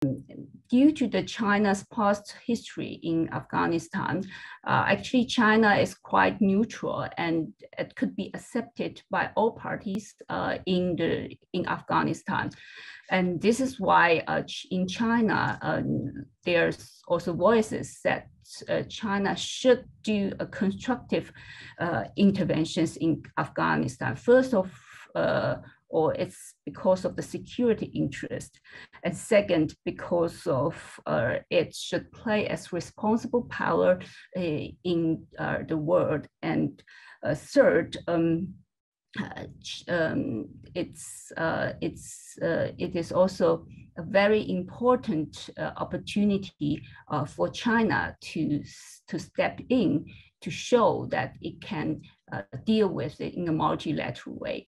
due to China's past history in Afghanistan, actually China is quite neutral and it could be accepted by all parties in Afghanistan. And this is why in China, there's also voices that China should do a constructive interventions in Afghanistan. First of or it's because of the security interest. And second, because of it should play as responsible power in the world. And third, it is also a very important opportunity for China to step in to show that it can deal with it in a multilateral way.